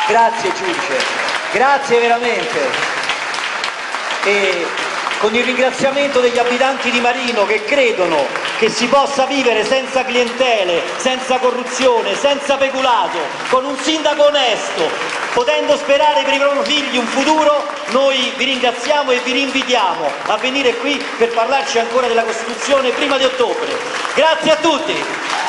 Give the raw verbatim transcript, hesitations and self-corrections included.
Grazie giudice, grazie veramente. E con il ringraziamento degli abitanti di Marino che credono che si possa vivere senza clientele, senza corruzione, senza peculato, con un sindaco onesto, potendo sperare per i propri figli un futuro, noi vi ringraziamo e vi rinvitiamo a venire qui per parlarci ancora della Costituzione prima di ottobre. Grazie a tutti!